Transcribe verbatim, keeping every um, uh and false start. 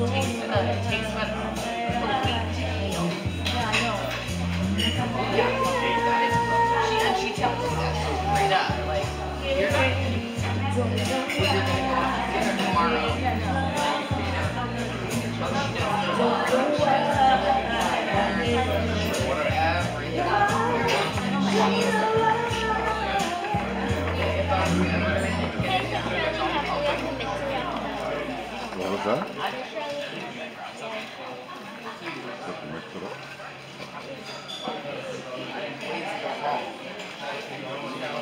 takes uh, it takes about a week to heal. Yeah, I know. Yeah, that is. She and she tells me that straight up. Like, you're not gonna you're gonna go to dinner tomorrow. Yeah, no. What was that? Put the mix it up.